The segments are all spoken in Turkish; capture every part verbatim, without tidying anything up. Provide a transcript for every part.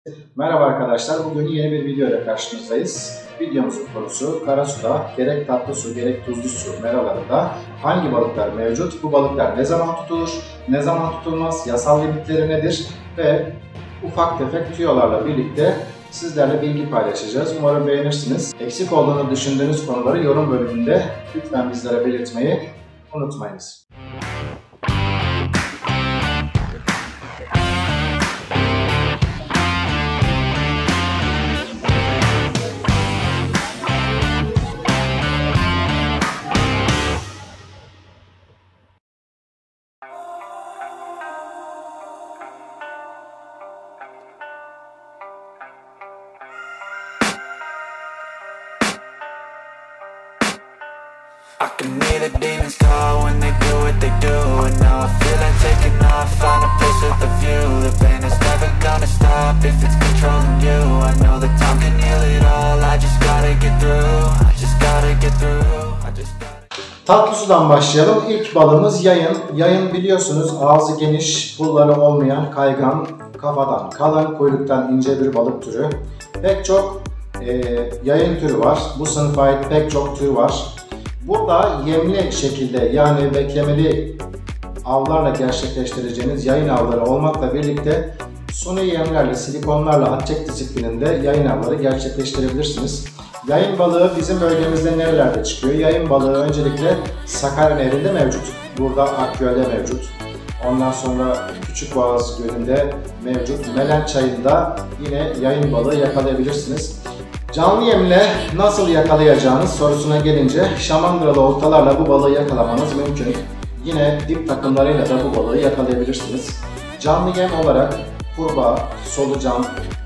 Merhaba arkadaşlar, bugün yeni bir video ile karşınızdayız. Videomuzun konusu karasuda gerek tatlı su gerek tuzlu su meralarında hangi balıklar mevcut, bu balıklar ne zaman tutulur, ne zaman tutulmaz, yasal limitleri nedir ve ufak tefek tüyolarla birlikte sizlerle bilgi paylaşacağız. Umarım beğenirsiniz. Eksik olduğunu düşündüğünüz konuları yorum bölümünde lütfen bizlere belirtmeyi unutmayınız. I can hear the demons call when they do what they do. And now I feel like taking off, find a place with a view. The pain is never gonna stop if it's controlling you. I know that time can heal it all, I just gotta get through. I just gotta get through, I just gotta... Tatlı sudan başlayalım. İlk balığımız yayın. Yayın biliyorsunuz ağzı geniş, pulları olmayan, kaygan, kafadan kalın, kuyruktan ince bir balık türü. Pek çok e, yayın türü var. Bu sınıfa ait pek çok tür var. Burada yemli şekilde yani beklemeli avlarla gerçekleştireceğiniz yayın avları olmakla birlikte suni yemlerle, silikonlarla atçek disiplininde yayın avları gerçekleştirebilirsiniz. Yayın balığı bizim bölgemizde nerelerde çıkıyor? Yayın balığı öncelikle Sakarya Nehri'nde mevcut. Burada Akgöl'de mevcut. Ondan sonra Küçükboğaz Gölü'nde mevcut. Melen Çayı'nda yine yayın balığı yakalayabilirsiniz. Canlı yemle nasıl yakalayacağınız sorusuna gelince şamandıralı oltalarla bu balığı yakalamanız mümkün. Yine dip takımlarıyla da bu balığı yakalayabilirsiniz. Canlı yem olarak kurbağa, solucan,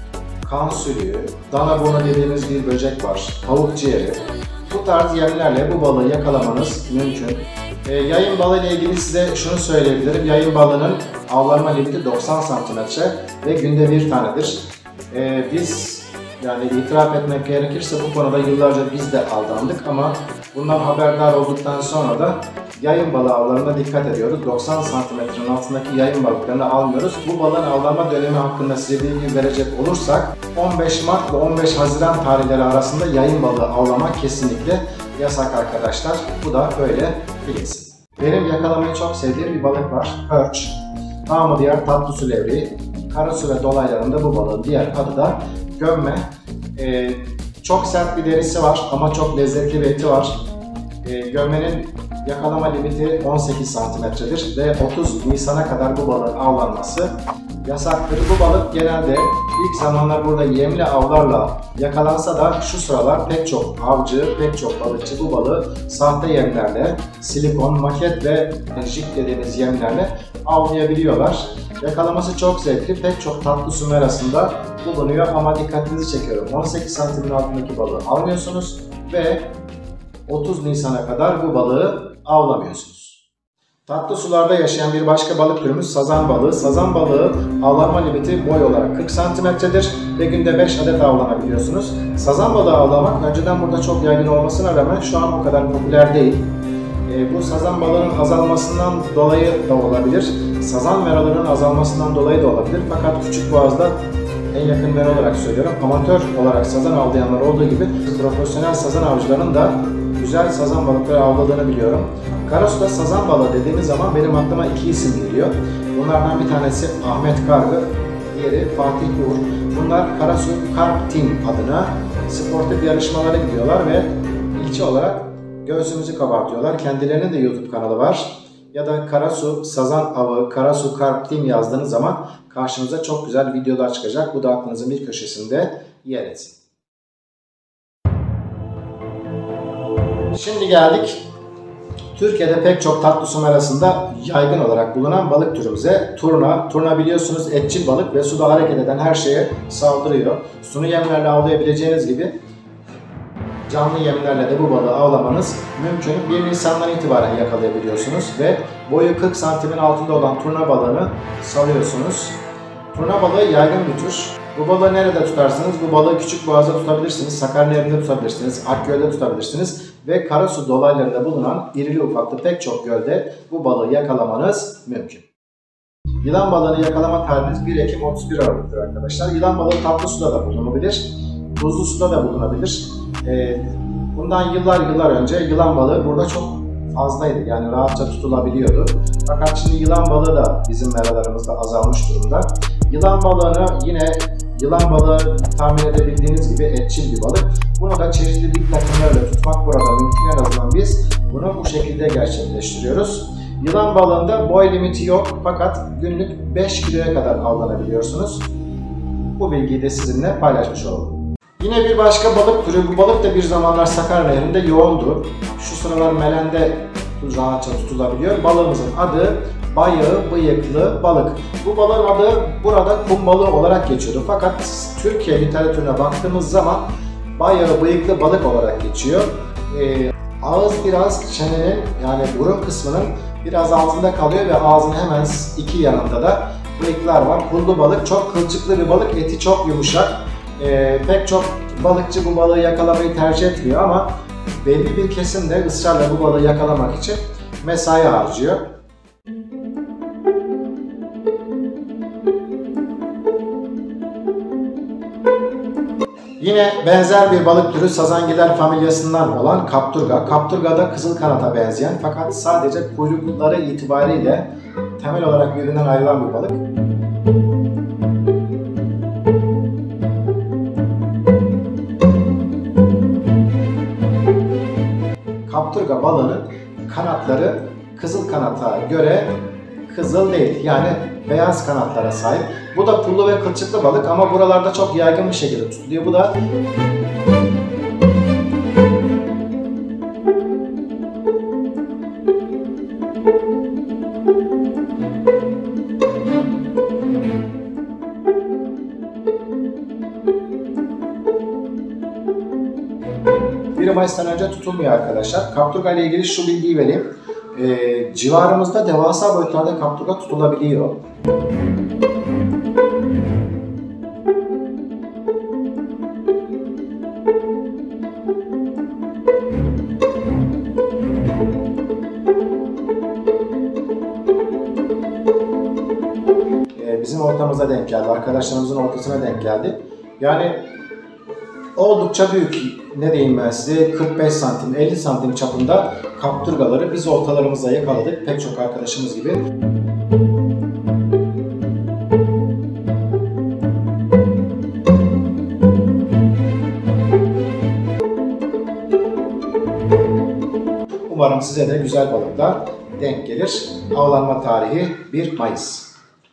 kan sülüğü, dana burnu dediğimiz bir böcek var, tavuk ciğeri. Bu tarz yemlerle bu balığı yakalamanız mümkün. E, yayın balığı ile ilgili size şunu söyleyebilirim. Yayın balığının avlanma limiti doksan santimetre ve günde bir tanedir. E, biz Yani itiraf etmek gerekirse bu konuda yıllarca biz de aldandık ama bundan haberdar olduktan sonra da yayın balığı avlarına dikkat ediyoruz. doksan santimetrenin altındaki yayın balıklarını almıyoruz. Bu balığın avlanma dönemi hakkında size bilgi verecek olursak on beş Mart ve on beş Haziran tarihleri arasında yayın balığı avlamak kesinlikle yasak arkadaşlar. Bu da öyle bilinsin. Benim yakalamayı çok sevdiğim bir balık var. Perch. Namı diğer tatlı su levreği. Karasu ve dolaylarında bu balığın diğer adı da gömme. Ee, çok sert bir derisi var ama çok lezzetli bir eti var. Ee, gömmenin yakalama limiti on sekiz santimetredir ve otuz Nisan'a kadar bu balığın avlanması yasaktır. Bu balık genelde ilk zamanlar burada yemli avlarla yakalansa da şu sıralar pek çok avcı, pek çok balıkçı bu balığı sahte yemlerle, silikon, maket ve jig dediğimiz yemlerle avlayabiliyorlar. Yakalaması çok zevkli, pek çok tatlı su merasında bulunuyor ama dikkatinizi çekiyorum. on sekiz santimin altındaki balığı almıyorsunuz ve otuz Nisan'a kadar bu balığı avlamıyorsunuz. Tatlı sularda yaşayan bir başka balık türümüz sazan balığı. Sazan balığı avlanma limiti boy olarak kırk santimetredir ve günde beş adet avlanabiliyorsunuz. Sazan balığı avlamak önceden burada çok yaygın olmasına rağmen şu an o kadar popüler değil. E, bu sazan balığının azalmasından dolayı da olabilir. Sazan meralarının azalmasından dolayı da olabilir. Fakat Küçükboğaz'da en yakın ben olarak söylüyorum, amatör olarak sazan avlayanlar olduğu gibi profesyonel sazan avcılarının da güzel sazan balıkları avladığını biliyorum. Karasu'da sazan balığı dediğimiz zaman benim aklıma iki isim geliyor. Bunlardan bir tanesi Ahmet Kargı, diğeri Fatih Uğur. Bunlar Karasu Carp Team adına sportif yarışmalara gidiyorlar ve ilçe olarak göğsümüzü kabartıyorlar. Kendilerinin de YouTube kanalı var. Ya da Karasu Sazan Avı, Karasu Carp Team yazdığınız zaman karşınıza çok güzel videolar çıkacak. Bu da aklınızın bir köşesinde yer etsin. Şimdi geldik Türkiye'de pek çok tatlı su merasında yaygın olarak bulunan balık türümüze. Turna. Turna biliyorsunuz etçil balık ve suda hareket eden her şeye saldırıyor. Suni yemlerle avlayabileceğiniz gibi canlı yemlerle de bu balığı avlamanız mümkün. bir Nisan'dan itibaren yakalayabiliyorsunuz ve boyu kırk santimin altında olan turna balığını salıyorsunuz. Turna balığı yaygın bir tür. Bu balığı nerede tutarsınız? Bu balığı Küçükboğaz'da tutabilirsiniz, Sakarya Nehri'nde tutabilirsiniz, Akgöl'de tutabilirsiniz ve karasu dolaylarında bulunan irili ufaklı pek çok gölde bu balığı yakalamanız mümkün. Yılan balığını yakalama tarihiniz bir Ekim otuz bir Aralık'tır arkadaşlar. Yılan balığı tatlı suda da bulunabilir, tuzlu suda da bulunabilir. Ee, bundan yıllar yıllar önce yılan balığı burada çok fazlaydı, yani rahatça tutulabiliyordu. Fakat şimdi yılan balığı da bizim meralarımızda azalmış durumda. Yılan balığını yine yılan balığı tahmin edebildiğiniz gibi etçil bir balık. Bunu da çeşitlilik takımlarıyla tutmak burada mümkün, en azından biz bunu bu şekilde gerçekleştiriyoruz. Yılan balığında boy limiti yok, fakat günlük beş kiloya kadar avlanabiliyorsunuz. Bu bilgiyi de sizinle paylaşmış oldum. Yine bir başka balık türü, bu balık da bir zamanlar Sakarya Nehri'nde yoğundu. Şu sıralar Melen'de rahatça tutulabiliyor. Balığımızın adı bayağı bıyıklı balık. Bu balığın adı burada kum balığı olarak geçiyordu. Fakat Türkiye literatürüne baktığımız zaman bayağı bıyıklı balık olarak geçiyor. Ee, ağız biraz çenenin, yani burun kısmının biraz altında kalıyor ve ağzın hemen iki yanında da bıyıklar var. Pullu balık, çok kılçıklı bir balık, eti çok yumuşak. Ee, pek çok balıkçı bu balığı yakalamayı tercih etmiyor ama belli bir kesim de ısrarla bu balığı yakalamak için mesai harcıyor. Yine benzer bir balık türü sazangiler familyasından olan kapturga. Kapturga da kızıl kanata benzeyen fakat sadece kuyrukları itibariyle temel olarak birbirinden ayrılan bir balık. Kapturga balığının kanatları kızıl kanata göre kızıl değil, yani beyaz kanatlara sahip. Bu da pullu ve kılçıklı balık ama buralarda çok yaygın bir şekilde tutuluyor. Bu da bir Mayıs'tan önce tutulmuyor arkadaşlar. Kapturga ile ilgili şu bilgiyi vereyim. Ee, civarımızda devasa boyutlarda kapturga tutulabiliyor. Ee, bizim ortamıza denk geldi, arkadaşlarımızın ortasına denk geldi. Yani oldukça büyük, ne diyeyim ben size, kırk beş santim elli santim çapında kapturgaları biz oltalarımızla yakaladık, pek çok arkadaşımız gibi. Umarım size de güzel balıklar denk gelir. Avlanma tarihi bir Mayıs.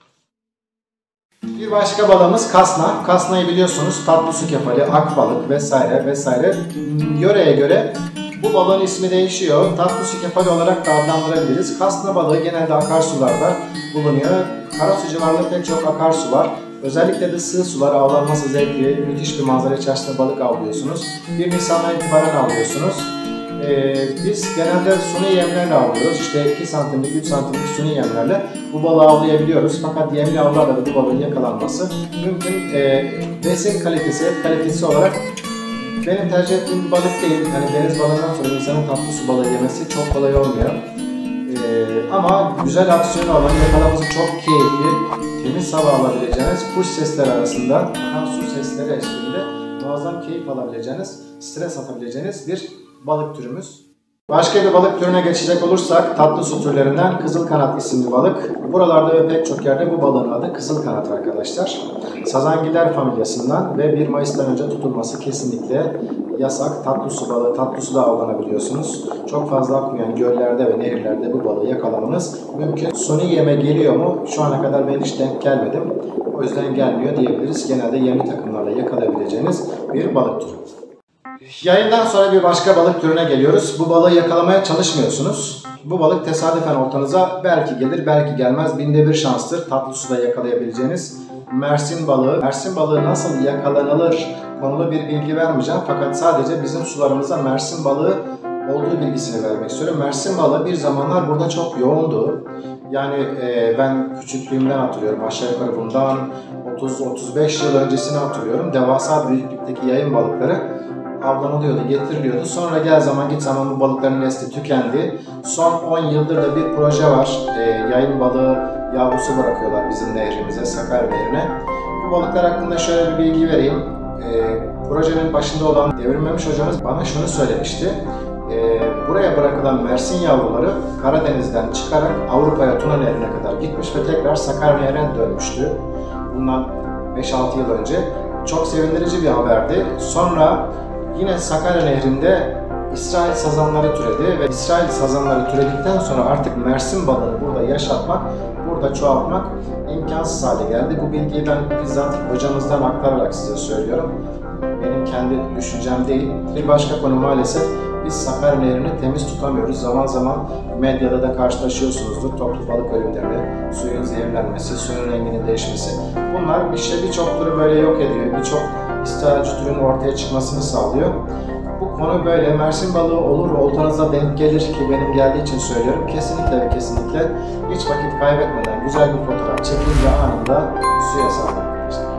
Bir başka balığımız kasna. Kasnayı biliyorsunuz, tatlı su kefali, akbalık vesaire vesaire. Yöreye göre bu balığın ismi değişiyor. Tatlı su kefali olarak da adlandırabiliriz. Kasna balığı genelde akarsularda bulunuyor. Karasu civarında pek çok akarsu var. Özellikle de sığ sular, avlanması zevkli, müthiş bir manzara içerisinde balık avlıyorsunuz. bir Nisan'dan itibaren avlıyorsunuz. Ee, biz genelde suni yemlerle avlıyoruz. İşte iki santimlik, üç santimlik suni yemlerle bu balığı avlayabiliyoruz. Fakat yemli avlarla da bu balığın yakalanması mümkün. Ee, besin kalitesi, kalitesi olarak benim tercih ettiğim bir balık değil. Yani deniz balığından sonra insanın tatlı su balığı yemesi çok kolay olmuyor. Ee, ama güzel aksiyonu olan, yakalaması çok keyifli, temiz hava alabileceğiniz, kuş sesleri arasında, akan su sesleri eşliğinde muazzam keyif alabileceğiniz, stres atabileceğiniz bir balık türümüz. Başka bir balık türüne geçecek olursak tatlı su türlerinden kızıl kanat isimli balık. Buralarda ve pek çok yerde bu balığın adı kızıl kanat arkadaşlar. Sazangiler familyasından ve bir Mayıs'tan önce tutulması kesinlikle yasak. Tatlı su balığı, tatlı suda avlanabiliyorsunuz. Çok fazla akmayan göllerde ve nehirlerde bu balığı yakalamanız mümkün. Suni yeme geliyor mu? Şu ana kadar ben hiç denk gelmedim. O yüzden gelmiyor diyebiliriz. Genelde yemli takımlarla yakalayabileceğiniz bir balık türü. Yayından sonra bir başka balık türüne geliyoruz. Bu balığı yakalamaya çalışmıyorsunuz. Bu balık tesadüfen ortanıza belki gelir, belki gelmez. Binde bir şanstır tatlı suda yakalayabileceğiniz mersin balığı. Mersin balığı nasıl yakalanılır konulu bir bilgi vermeyeceğim. Fakat sadece bizim sularımızda mersin balığı olduğu bilgisini vermek istiyorum. Mersin balığı bir zamanlar burada çok yoğundu. Yani e, ben küçüklüğümden hatırlıyorum. Aşağı yukarı bundan otuz otuz beş yıl öncesini hatırlıyorum. Devasa büyüklükteki yayın balıkları avlanılıyordu, getiriliyordu. Sonra gel zaman git zaman bu balıkların nesli tükendi. Son on yıldır da bir proje var. E, yayın balığı yavrusu bırakıyorlar bizim nehrimize, Sakarya Nehri'ne. Bu balıklar hakkında şöyle bir bilgi vereyim. E, projenin başında olan Devrim Memiş hocamız bana şunu söylemişti. E, buraya bırakılan Mersin yavruları Karadeniz'den çıkarak Avrupa'ya, Tuna Nehri'ne kadar gitmiş ve tekrar Sakarya Nehri'ne dönmüştü. Bundan beş altı yıl önce. Çok sevindirici bir haberdi. Sonra yine Sakarya Nehri'nde İsrail sazanları türedi ve İsrail sazanları türedikten sonra artık Mersin balığını burada yaşatmak, burada çoğaltmak imkansız hale geldi. Bu bilgiyi ben bizzat hocamızdan aktararak size söylüyorum. Benim kendi düşüncem değil. Bir başka konu maalesef biz Sakarya Nehri'ni temiz tutamıyoruz. Zaman zaman medyada da karşılaşıyorsunuzdur. Toplu balık ölümleri, suyun zehirlenmesi, suyun renginin değişmesi. Bunlar işte birçok türü böyle yok ediyor. Birçok istilacı türün ortaya çıkmasını sağlıyor. Bu konu böyle. Mersin balığı olur, oltanıza denk gelir ki benim geldiği için söylüyorum. Kesinlikle ve kesinlikle hiç vakit kaybetmeden güzel bir fotoğraf çekince anında suya salın arkadaşlar.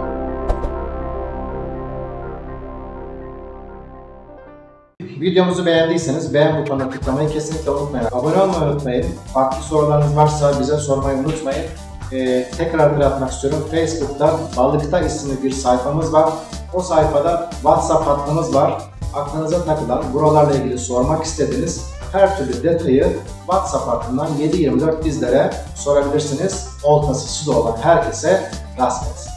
Videomuzu beğendiyseniz beğen butonuna tıklamayı kesinlikle unutmayın. Abone olmayı unutmayın. Farklı sorularınız varsa bize sormayı unutmayın. Ee, tekrar hatırlatmak istiyorum. Facebook'ta Balıkta isimli bir sayfamız var. O sayfada WhatsApp hattımız var. Aklınıza takılan, buralarla ilgili sormak istediğiniz her türlü detayı WhatsApp hattından yedi yirmi dört bizlere sorabilirsiniz. Oltası suda olan herkese rast gelsin.